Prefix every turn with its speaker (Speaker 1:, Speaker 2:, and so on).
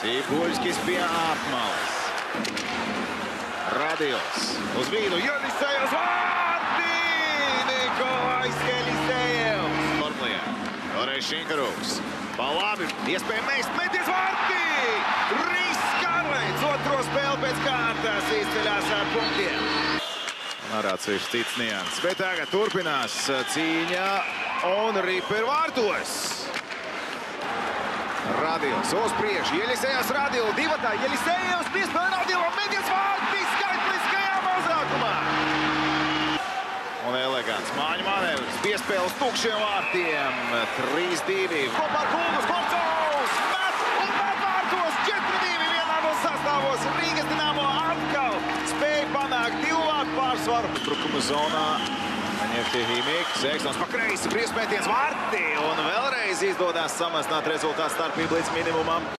Speaker 1: Cibuļskis pie apmales. Radios uz vīnu. Jelisejevs vārti! Nikolais Jelisejevs. Formlijā. Toreiz Šinkarovs. Pa labi. Iespēja mest. Meties vārti! Rīs Karlēns. Otro spēli pēc kārtas izceļās ar punktiem. Ar atsevišķi cits nians. Bet tagad turpinās cīņa un Riper vārtos. Radios uz priekšu. Jelisejevs Radila divatā. Jelisejevs piespēlē Radilam. Meties vārti skaitliskajā mazākumā. Un elegants māņu manevrs. Piespēles tukšiem vārtiem. 3-2. Kopā ar Kulgus Kolcovs. Met un met vārtos. 4-2 vienā no sastāvos. Rīgas Dinamo atkal spēja panākt 2 vārtu pārsvaru. Brukuma zonā. Maņevķi Himīks. Ekstons pa kreisi. Priespēties vārti. Un vēlreiz izdodas samazināt rezultātu starpību līdz minimumam.